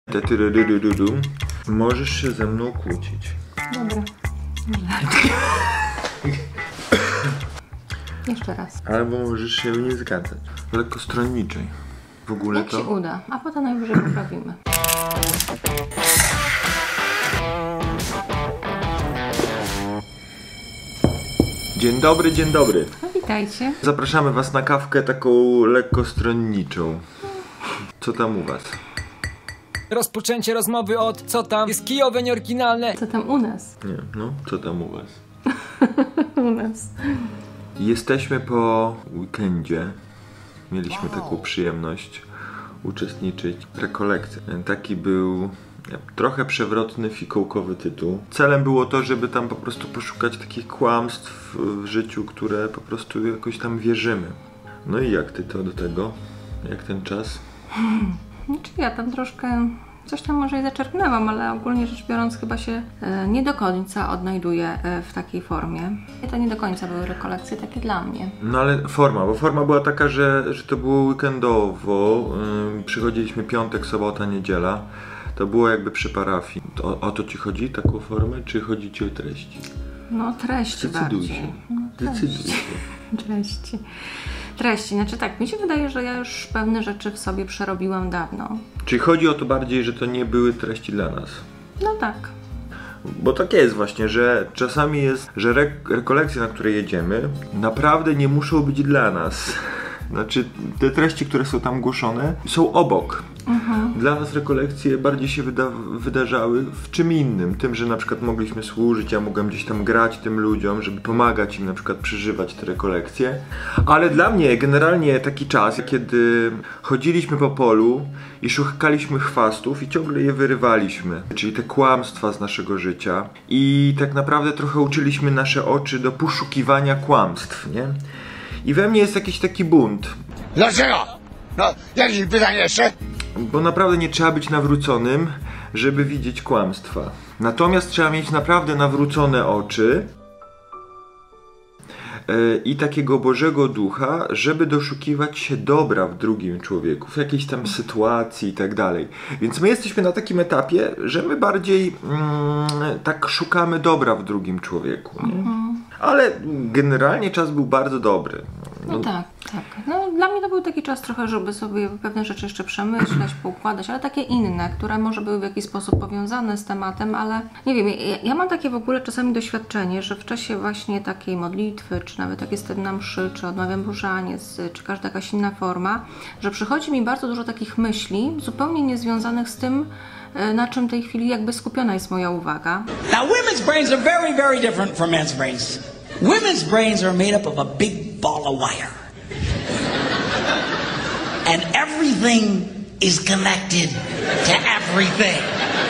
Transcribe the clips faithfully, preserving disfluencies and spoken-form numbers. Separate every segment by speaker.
Speaker 1: Możesz się ze mną kłócić.
Speaker 2: Dobra. Jeszcze raz.
Speaker 1: Albo możesz się nie zgadzać. Lekko stronniczej. W ogóle
Speaker 2: Jak
Speaker 1: to...
Speaker 2: się uda, a potem najwyżej poprawimy.
Speaker 1: Dzień dobry, dzień dobry.
Speaker 2: No witajcie.
Speaker 1: Zapraszamy was na kawkę taką lekko stronniczą. Co tam u was?
Speaker 3: Rozpoczęcie rozmowy od co tam jest kijowe, nieoryginalne.
Speaker 2: Co tam u nas?
Speaker 1: Nie, no, co tam u was?
Speaker 2: U nas.
Speaker 1: Jesteśmy po weekendzie. Mieliśmy taką przyjemność uczestniczyć w rekolekcji. Taki był trochę przewrotny, fikołkowy tytuł. Celem było to, żeby tam po prostu poszukać takich kłamstw w życiu, które po prostu jakoś tam wierzymy. No i jak ty to do tego? Jak ten czas?
Speaker 2: Znaczy ja tam troszkę coś tam może i zaczerpnęłam, ale ogólnie rzecz biorąc chyba się e, nie do końca odnajduję e, w takiej formie. To nie do końca były rekolekcje takie dla mnie.
Speaker 1: No ale forma, bo forma była taka, że, że to było weekendowo. Yy, przychodziliśmy piątek, sobota, niedziela. To było jakby przy parafii. O, o to ci chodzi, taką formę, czy chodzi ci o treści?
Speaker 2: No treści
Speaker 1: Zdecyduj
Speaker 2: bardziej.
Speaker 1: się.
Speaker 2: No, treści.
Speaker 1: Zdecyduj się.
Speaker 2: treści. Treści. Znaczy tak, mi się wydaje, że ja już pewne rzeczy w sobie przerobiłam dawno.
Speaker 1: Czyli chodzi o to bardziej, że to nie były treści dla nas.
Speaker 2: No tak.
Speaker 1: Bo tak jest właśnie, że czasami jest, że re rekolekcje, na które jedziemy, naprawdę nie muszą być dla nas. Znaczy, te treści, które są tam głoszone, są obok. Mhm. Dla nas rekolekcje bardziej się wyda wydarzały w czym innym. Tym, że na przykład mogliśmy służyć, ja mogłem gdzieś tam grać tym ludziom, żeby pomagać im na przykład przeżywać te rekolekcje. Ale dla mnie generalnie taki czas, kiedy chodziliśmy po polu i szukaliśmy chwastów i ciągle je wyrywaliśmy. Czyli te kłamstwa z naszego życia. I tak naprawdę trochę uczyliśmy nasze oczy do poszukiwania kłamstw, nie? I we mnie jest jakiś taki bunt.
Speaker 4: Dlaczego? No, jakieś pytanie jeszcze?
Speaker 1: Bo naprawdę nie trzeba być nawróconym, żeby widzieć kłamstwa. Natomiast trzeba mieć naprawdę nawrócone oczy yy, i takiego Bożego Ducha, żeby doszukiwać się dobra w drugim człowieku, w jakiejś tam sytuacji i tak dalej. Więc my jesteśmy na takim etapie, że my bardziej mm, tak szukamy dobra w drugim człowieku. Nie? Mhm. Ale generalnie czas był bardzo dobry.
Speaker 2: No, no tak, tak. No dla mnie to był taki czas trochę, żeby sobie pewne rzeczy jeszcze przemyśleć, poukładać, ale takie inne, które może były w jakiś sposób powiązane z tematem, ale nie wiem, ja, ja mam takie w ogóle czasami doświadczenie, że w czasie właśnie takiej modlitwy, czy nawet jak jestem na mszy, czy odmawiam różaniec, czy każda jakaś inna forma, że przychodzi mi bardzo dużo takich myśli, zupełnie niezwiązanych z tym, na czym w tej chwili jakby skupiona jest moja uwaga.
Speaker 5: Now women's brains are very, very different from men's brains. Women's brains are made up of a big ball of wire. And everything is connected to everything.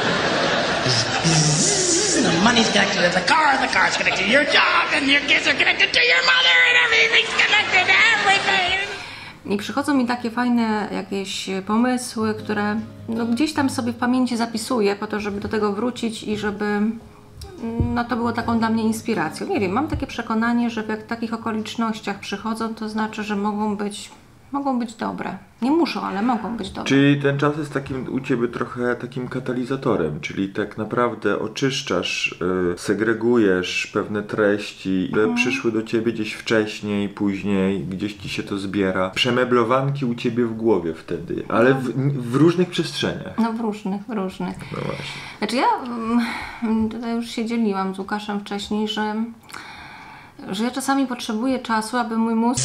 Speaker 5: The money's connected to the car, the car's connected to your job, and your kids are connected to your mother, and everything's connected to everything.
Speaker 2: I przychodzą mi takie fajne jakieś pomysły, które no, gdzieś tam sobie w pamięci zapisuję po to, żeby do tego wrócić i żeby no, to było taką dla mnie inspiracją. Nie wiem, mam takie przekonanie, że w takich okolicznościach przychodzą, to znaczy, że mogą być, mogą być dobre. Nie muszą, ale mogą być dobre.
Speaker 1: Czyli ten czas jest takim u Ciebie trochę takim katalizatorem, czyli tak naprawdę oczyszczasz, yy, segregujesz pewne treści, które mhm. przyszły do Ciebie gdzieś wcześniej, później, gdzieś Ci się to zbiera. Przemeblowanki u Ciebie w głowie wtedy, ale w, w różnych przestrzeniach.
Speaker 2: No w różnych, w różnych.
Speaker 1: No właśnie.
Speaker 2: Znaczy ja tutaj już się dzieliłam z Łukaszem wcześniej, że że ja czasami potrzebuję czasu, aby mój mózg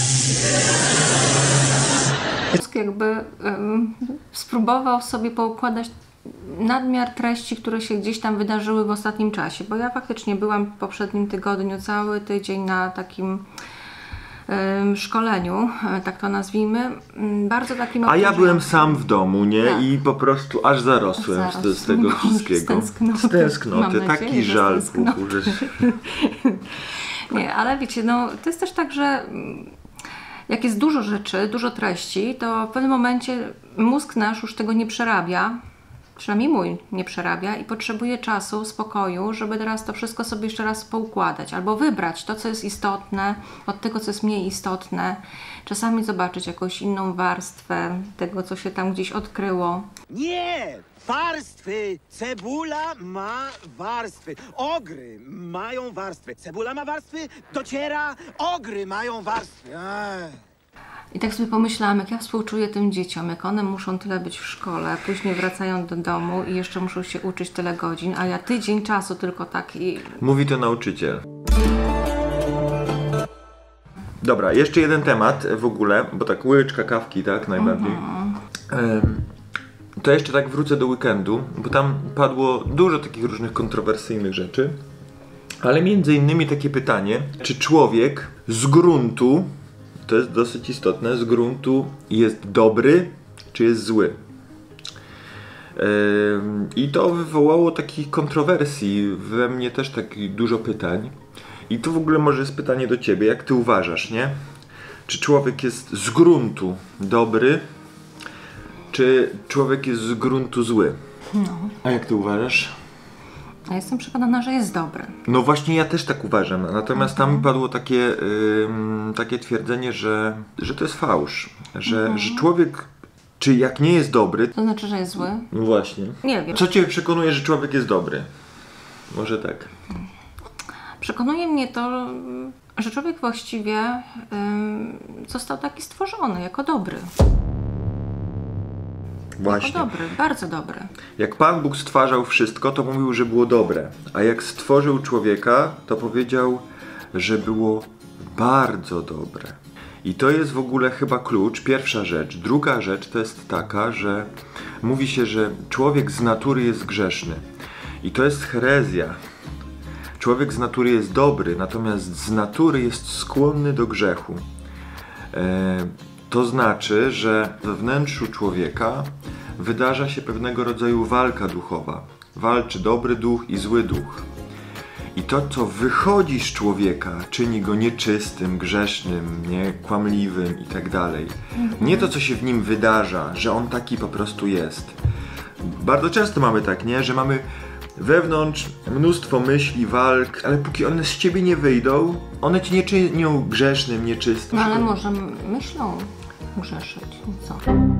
Speaker 2: jakby um, spróbował sobie poukładać nadmiar treści, które się gdzieś tam wydarzyły w ostatnim czasie, bo ja faktycznie byłam w poprzednim tygodniu cały tydzień na takim um, szkoleniu, tak to nazwijmy, bardzo takim
Speaker 1: A ja byłem sam w domu, nie?
Speaker 2: Tak.
Speaker 1: I po prostu aż zarosłem
Speaker 2: Zaraz.
Speaker 1: z, z tego wszystkiego.
Speaker 2: Z tęsknoty.
Speaker 1: Z tęsknoty.
Speaker 2: Mam
Speaker 1: Taki
Speaker 2: nadzieję, że
Speaker 1: żal.
Speaker 2: z tęsknoty.
Speaker 1: Puchu, że...
Speaker 2: Nie, ale wiecie, no to jest też tak, że jak jest dużo rzeczy, dużo treści, to w pewnym momencie mózg nasz już tego nie przerabia, przynajmniej mój nie przerabia i potrzebuje czasu, spokoju, żeby teraz to wszystko sobie jeszcze raz poukładać albo wybrać to, co jest istotne od tego, co jest mniej istotne. Czasami zobaczyć jakąś inną warstwę tego, co się tam gdzieś odkryło.
Speaker 6: Nie! Warstwy! Cebula ma warstwy. Ogry mają warstwy. Cebula ma warstwy, dociera. Ogry mają warstwy. Ej.
Speaker 2: I tak sobie pomyślałam, jak ja współczuję tym dzieciom, jak one muszą tyle być w szkole, później wracają do domu i jeszcze muszą się uczyć tyle godzin, a ja tydzień czasu tylko tak i...
Speaker 1: Mówi to nauczyciel. Dobra, jeszcze jeden temat w ogóle, bo tak łyczka kawki, tak, najbardziej. Mhm. To jeszcze tak wrócę do weekendu, bo tam padło dużo takich różnych kontrowersyjnych rzeczy, ale między innymi takie pytanie, czy człowiek z gruntu, to jest dosyć istotne, z gruntu jest dobry, czy jest zły? I to wywołało takich kontrowersji, we mnie też takich dużo pytań. I tu w ogóle może jest pytanie do ciebie, jak ty uważasz, nie? Czy człowiek jest z gruntu dobry, czy człowiek jest z gruntu zły?
Speaker 2: No.
Speaker 1: A jak ty uważasz?
Speaker 2: Ja jestem przekonana, że jest dobry.
Speaker 1: No właśnie ja też tak uważam, natomiast tam padło takie, yy, takie twierdzenie, że, że to jest fałsz, że, mhm. że człowiek, czy jak nie jest dobry...
Speaker 2: To znaczy, że jest zły?
Speaker 1: No właśnie.
Speaker 2: Nie wiem.
Speaker 1: Co cię przekonuje, że człowiek jest dobry? Może tak.
Speaker 2: Przekonuje mnie to, że człowiek właściwie yy, został taki stworzony, jako dobry.
Speaker 1: Właśnie.
Speaker 2: Jako dobry, bardzo dobry.
Speaker 1: Jak Pan Bóg stwarzał wszystko, to mówił, że było dobre. A jak stworzył człowieka, to powiedział, że było bardzo dobre. I to jest w ogóle chyba klucz, pierwsza rzecz. Druga rzecz to jest taka, że mówi się, że człowiek z natury jest grzeszny. I to jest herezja. Człowiek z natury jest dobry, natomiast z natury jest skłonny do grzechu. E, to znaczy, że we wnętrzu człowieka wydarza się pewnego rodzaju walka duchowa. Walczy dobry duch i zły duch. I to, co wychodzi z człowieka, czyni go nieczystym, grzesznym, nie, kłamliwym i tak dalej. Nie to, co się w nim wydarza, że on taki po prostu jest. Bardzo często mamy tak, nie, że mamy wewnątrz mnóstwo myśli, walk, ale póki one z ciebie nie wyjdą, one ci nie czynią grzesznym, nieczystym.
Speaker 2: No ale może myślą grzeszyć, co?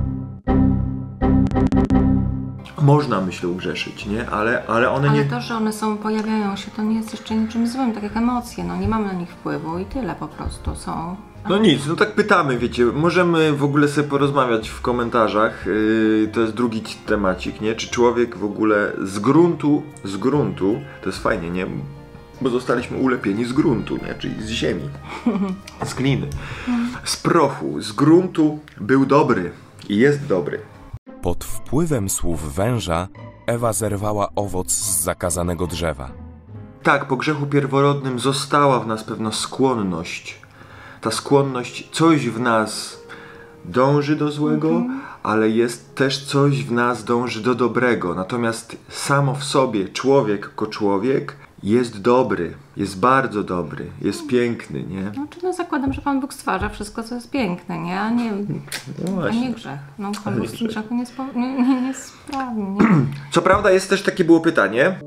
Speaker 1: Można myślą grzeszyć, nie? Ale, ale one
Speaker 2: ale
Speaker 1: nie...
Speaker 2: Ale to, że one są, pojawiają się, to nie jest jeszcze niczym złym, tak jak emocje, no nie mamy na nich wpływu i tyle po prostu są.
Speaker 1: No nic, no tak pytamy, wiecie, możemy w ogóle sobie porozmawiać w komentarzach, yy, to jest drugi temacik, nie? Czy człowiek w ogóle z gruntu, z gruntu, to jest fajnie, nie? Bo zostaliśmy ulepieni z gruntu, nie? Czyli z ziemi, z gliny, z prochu, z gruntu był dobry i jest dobry.
Speaker 7: Pod wpływem słów węża Ewa zerwała owoc z zakazanego drzewa.
Speaker 1: Tak, po grzechu pierworodnym została w nas pewna skłonność. Ta skłonność, coś w nas dąży do złego, mhm. ale jest też coś w nas dąży do dobrego. Natomiast samo w sobie człowiek jako człowiek jest dobry, jest bardzo dobry, jest piękny, nie?
Speaker 2: No, czy no zakładam, że Pan Bóg stwarza wszystko, co jest piękne, nie? A nie, no a nie grzech. No Pan Bóg z tym grzechu nie, spo, nie, nie, nie sprawi, nie?
Speaker 1: Co prawda jest też takie było pytanie,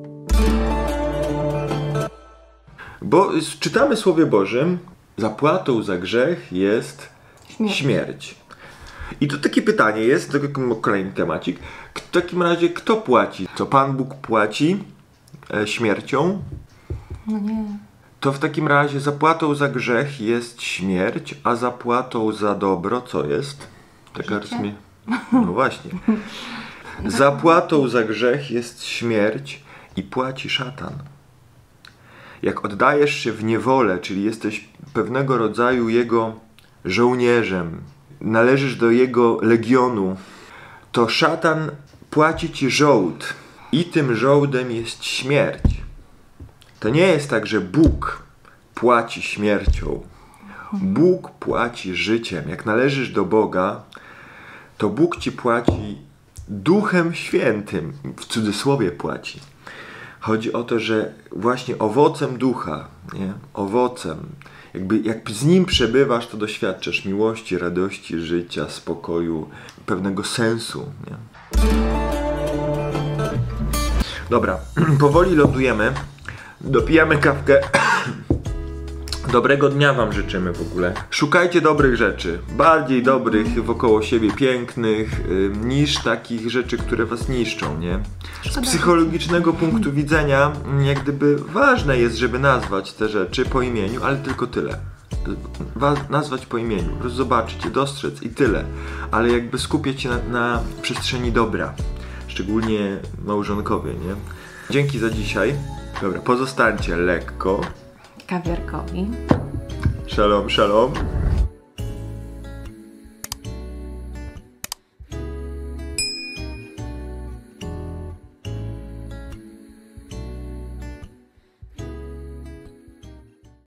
Speaker 1: bo czytamy w Słowie Bożym, zapłatą za grzech jest śmierć. śmierć. I to takie pytanie jest, to kolejny temacik. W takim razie kto płaci? Co Pan Bóg płaci e, śmiercią?
Speaker 2: No nie.
Speaker 1: To w takim razie zapłatą za grzech jest śmierć, a zapłatą za dobro co jest? Taka rozumie. No właśnie. Zapłatą za grzech jest śmierć i płaci szatan. Jak oddajesz się w niewolę, czyli jesteś pewnego rodzaju jego żołnierzem, należysz do jego legionu, to szatan płaci ci żołd i tym żołdem jest śmierć. To nie jest tak, że Bóg płaci śmiercią. Bóg płaci życiem. Jak należysz do Boga, to Bóg ci płaci Duchem Świętym, w cudzysłowie płaci. Chodzi o to, że właśnie owocem ducha, nie? Owocem, jakby jak z nim przebywasz, to doświadczasz miłości, radości, życia, spokoju, pewnego sensu. Nie? Dobra, powoli lądujemy, dopijamy kawkę, Dobrego dnia wam życzymy w ogóle. Szukajcie dobrych rzeczy, bardziej dobrych wokoło siebie, pięknych, y, niż takich rzeczy, które was niszczą, nie? Z psychologicznego punktu widzenia, jak gdyby ważne jest, żeby nazwać te rzeczy po imieniu, ale tylko tyle. Was nazwać po imieniu, zobaczyć je, dostrzec i tyle. Ale jakby skupiać się na, na przestrzeni dobra. Szczególnie małżonkowie, nie? Dzięki za dzisiaj. Dobra, pozostańcie lekko.
Speaker 2: Kawiarkowi.
Speaker 1: Shalom, shalom.